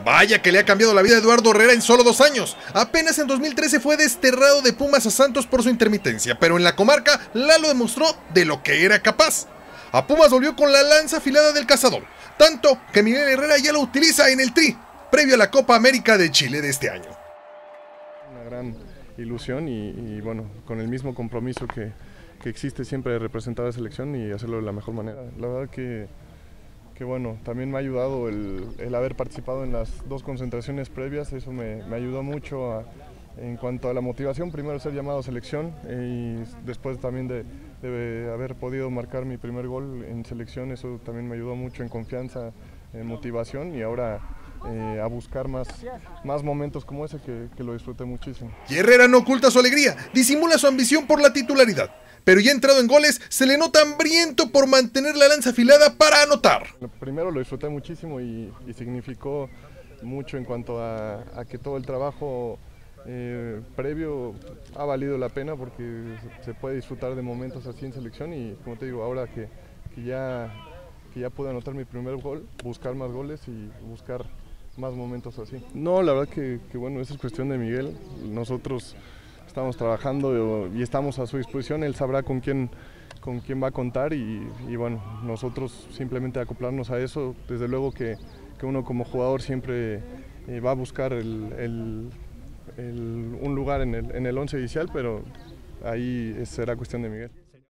Vaya que le ha cambiado la vida a Eduardo Herrera en solo 2 años. Apenas en 2013 fue desterrado de Pumas a Santos por su intermitencia, pero en la comarca Lalo demostró de lo que era capaz. A Pumas volvió con la lanza afilada del cazador, tanto que Miguel Herrera ya lo utiliza en el Tri, previo a la Copa América de Chile de este año. Una gran ilusión y bueno, con el mismo compromiso que existe siempre de representar a la selección y hacerlo de la mejor manera. La verdad que bueno, también me ha ayudado el haber participado en las 2 concentraciones previas, eso me ayudó mucho en cuanto a la motivación, primero ser llamado a selección y después también de haber podido marcar mi primer gol en selección, eso también me ayudó mucho en confianza, en motivación y ahora a buscar más momentos como ese que lo disfruté muchísimo. Y Herrera no oculta su alegría, disimula su ambición por la titularidad, pero ya entrado en goles se le nota hambriento por mantener la lanza afilada para anotar. Primero lo disfruté muchísimo y significó mucho en cuanto a que todo el trabajo previo ha valido la pena porque se puede disfrutar de momentos así en selección y como te digo, ahora que ya pude anotar mi primer gol, buscar más goles y buscar más momentos así. No, la verdad que bueno, esa es cuestión de Miguel. Nosotros estamos trabajando y estamos a su disposición, él sabrá con quién va a contar y bueno, nosotros simplemente acoplarnos a eso. Desde luego que uno como jugador siempre va a buscar un lugar en el once inicial, pero ahí será cuestión de Miguel.